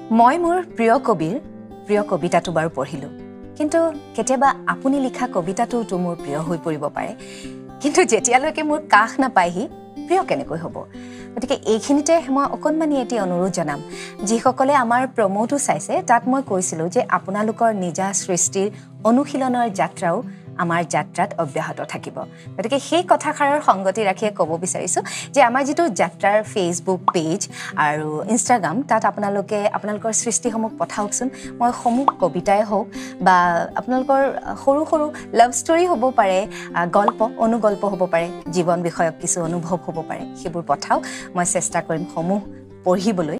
মই মোৰ প্ৰিয় কবিৰ প্ৰিয় কবিতাটো বাৰু পঢ়িলোঁ কিন্তু কেতিয়াবা আপুনি লিখা কবিতাটোতো মোৰ প্ৰিয় হৈ পৰিব পাৰে কিন্তু যেতিয়ালৈকে মোৰ কাষ নাপায়হি প্ৰিয় কেনেকৈ হ'ব গতিকে এইখিনিতে মই অকণমানি এটি অনুৰোধ জনাম যিসকলে আমাৰ প্ৰমোটো চাইছে তাত মই কৈছিলোঁ যে আপোনালোকৰ নিজা সৃষ্টিৰ অনুশীলনৰ যাত্ৰাও আমাৰ যাত্ৰাত অব্যাহত থাকিব গতিকে সেই কথাষাৰৰ সংগতি ৰাখিয়ে ক'ব বিচাৰিছোঁ যে আমাৰ যিটো যাত্ৰাৰ ফেচবুক পেজ আৰু ইনষ্টাগ্ৰাম তাত আপোনালোকৰ সৃষ্টিসমূহ পঠাওকচোন মই সমূহ কবিতাই হওক বা আপোনালোকৰ সৰু সৰু লাভ ষ্টৰী হ'ব পাৰে গল্প অনুগল্প হ'ব পাৰে জীৱন বিষয়ক কিছু অনুভৱ হ'ব পাৰে সেইবোৰ পঠাওক মই চেষ্টা কৰিম সমূহ পঢ়িবলৈ